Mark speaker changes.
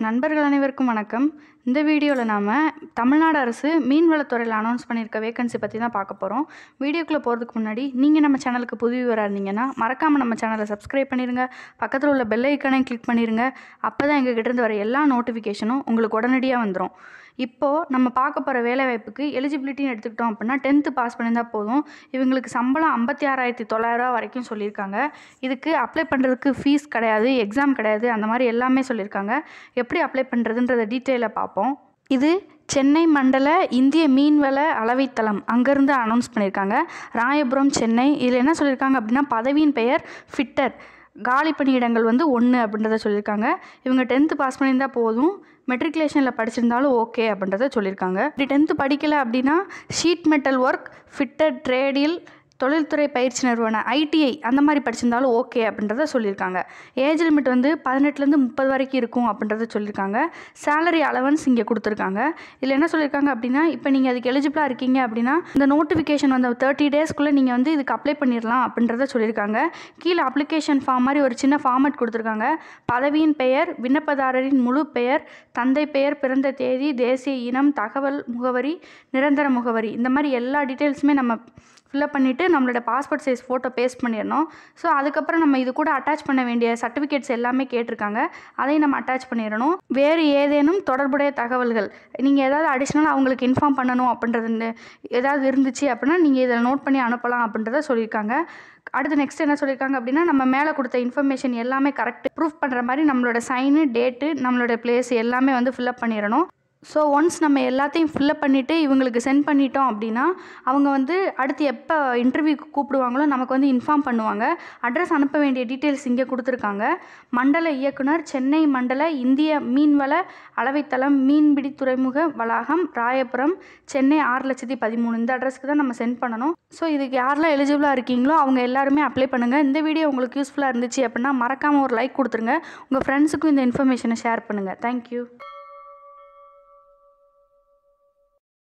Speaker 1: நண்பர்கள் அனைவருக்கும் வணக்கம். இந்த வீடியோவில் நாம் தமிழ்நாடு அரசு மீன்வளத்துறையில் அனௌன்ஸ் பண்ணியிருக்க வேகன்சி பற்றி தான் பார்க்க போகிறோம். வீடியோக்குள்ளே போகிறதுக்கு முன்னாடி நீங்கள் நம்ம சேனலுக்கு புதியவராக இருந்தீங்கன்னா மறக்காமல் நம்ம சேனலை சப்ஸ்கிரைப் பண்ணிடுங்க. பக்கத்தில் உள்ள பெல் ஐக்கானையும் கிளிக் பண்ணிடுங்க. அப்போ தான் எங்ககிட்டேருந்து வர எல்லா நோட்டிஃபிகேஷனும் உங்களுக்கு உடனடியாக வந்துடும். இப்போது நம்ம பார்க்க போகிற வேலைவாய்ப்புக்கு எலிஜிபிலிட்டின்னு எடுத்துக்கிட்டோம் அப்படின்னா 10th பாஸ் பண்ணியிருந்தால் போதும். இவங்களுக்கு சம்பளம் 56,900 வரைக்கும் சொல்லியிருக்காங்க. இதுக்கு அப்ளை பண்ணுறதுக்கு ஃபீஸ் கிடையாது, எக்ஸாம் கிடையாது, அந்த மாதிரி எல்லாமே சொல்லியிருக்காங்க. எப்படி அப்ளை பண்ணுறதுன்றத டீட்டெயிலாக பார்ப்போம். இது சென்னை மண்டல இந்திய மீன்வள அளவைத்தளம் அங்கேருந்து அனௌன்ஸ் பண்ணியிருக்காங்க. ராயபுரம், சென்னை. இதில் என்ன சொல்லியிருக்காங்க அப்படின்னா பதவியின் பெயர் ஃபிட்டர். காலி பணியிடங்கள் 1 அப்படின்றத சொல்லியிருக்காங்க. இவங்க 10th பாஸ் பண்ணியிருந்தால் போதும், மெட்ரிகுலேஷனில் படிச்சிருந்தாலும் ஓகே அப்படின்றத சொல்லியிருக்காங்க. இப்படி 10th படிக்கலை அப்படின்னா ஷீட் மெட்டல் ஒர்க், ஃபிட்டர் ட்ரேடில், தொழில்துறை பயிற்சி நிறுவன ITI அந்த மாதிரி படிச்சிருந்தாலும் ஓகே அப்படின்றத சொல்லியிருக்காங்க. ஏஜ் லிமிட் 18லேருந்து 30 வரைக்கும் இருக்கும் அப்படின்றத சொல்லியிருக்காங்க. சேலரி அலவன்ஸ் இங்கே கொடுத்துருக்காங்க. இதில் என்ன சொல்லியிருக்காங்க அப்படின்னா இப்போ நீங்கள் அதுக்கு எலிஜிபிளாக இருக்கீங்க அப்படின்னா இந்த நோட்டிஃபிகேஷன் 30 டேஸ்க்குள்ளே நீங்கள் இதுக்கு அப்ளை பண்ணிடலாம் அப்படின்றத சொல்லியிருக்காங்க. கீழே அப்ளிகேஷன் ஃபார்ம் மாதிரி ஒரு சின்ன ஃபார்மேட் கொடுத்துருக்காங்க. பதவியின் பெயர், விண்ணப்பதாரரின் முழு பெயர், தந்தை பெயர், பிறந்த தேதி, தேசிய இனம், தகவல் முகவரி, நிரந்தர முகவரி, இந்த மாதிரி எல்லா டீட்டெயில்ஸுமே நம்ம ஃபில்அப் பண்ணிவிட்டு நம்மளோட பாஸ்போர்ட் சைஸ் ஃபோட்டோ பேஸ்ட் பண்ணிடணும். ஸோ அதுக்கப்புறம் நம்ம இது கூட அட்டாச் பண்ண வேண்டிய சர்டிஃபிகேட்ஸ் எல்லாமே கேட்டிருக்காங்க. அதையும் நம்ம அட்டாச் பண்ணிடணும். வேறு ஏதேனும் தொடர்புடைய தகவல்கள் நீங்கள் ஏதாவது அடிஷ்னலாக அவங்களுக்கு இன்ஃபார்ம் பண்ணணும் அப்படின்றது ஏதாவது இருந்துச்சு அப்படின்னா நீங்கள் இதில் நோட் பண்ணி அனுப்பலாம் அப்படின்றத சொல்லியிருக்காங்க. அடுத்து நெக்ஸ்ட் என்ன சொல்லியிருக்காங்க அப்படின்னா நம்ம மேலே கொடுத்த இன்ஃபர்மேஷன் எல்லாமே கரெக்ட் ப்ரூஃப் பண்ணுற மாதிரி நம்மளோட சைனு, டேட்டு, நம்மளோட பிளேஸ் எல்லாமே ஃபில்அப் பண்ணிடணும். ஸோ ஒன்ஸ் நம்ம எல்லாத்தையும் ஃபில்அப் பண்ணிவிட்டு இவங்களுக்கு சென்ட் பண்ணிட்டோம் அப்படின்னா அவங்க அடுத்து எப்போ இன்டர்வியூக்கு கூப்பிடுவாங்களோ நமக்கு இன்ஃபார்ம் பண்ணுவாங்க. அட்ரஸ் அனுப்ப வேண்டிய டீட்டெயில்ஸ் இங்கே கொடுத்துருக்காங்க. மண்டல இயக்குனர், சென்னை மண்டல இந்திய மீன்வள அளவைத்தளம், மீன்பிடி துறைமுக வளாகம், ராயபுரம், சென்னை 6,13,000 இந்த அட்ரஸ்க்கு தான் நம்ம சென்ட் பண்ணணும். ஸோ இதுக்கு யாரெல்லாம் எலிஜிபிளாக இருக்கீங்களோ அவங்க எல்லாருமே அப்ளை பண்ணுங்கள். இந்த வீடியோ உங்களுக்கு யூஸ்ஃபுல்லாக இருந்துச்சு அப்படின்னா மறக்காமல் ஒரு லைக் கொடுத்துருங்க. உங்கள் ஃப்ரெண்ட்ஸுக்கும் இந்த இன்ஃபர்மேஷனை ஷேர் பண்ணுங்கள். தேங்க்யூ.